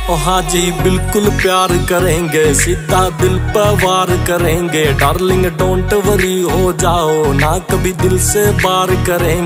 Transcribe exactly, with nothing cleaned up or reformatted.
ओ हाँ जी बिल्कुल प्यार करेंगे, सीधा दिल पर वार करेंगे। डार्लिंग डोंट वरी हो जाओ ना, कभी दिल से बार करेंगे।